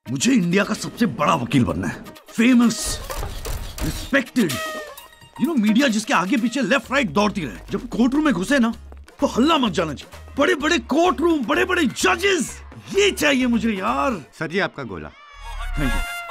मुझे इंडिया का सबसे बड़ा वकील बनना है, फेमस, रिस्पेक्टेड, मीडिया जिसके आगे पीछे लेफ्ट राइट दौड़ती रहे। जब कोर्ट रूम में घुसे ना तो हल्ला मच जाना चाहिए। बड़े बड़े कोर्ट रूम, बड़े बड़े जजेस, ये चाहिए मुझे यार। सर जी आपका गोला। Thank you.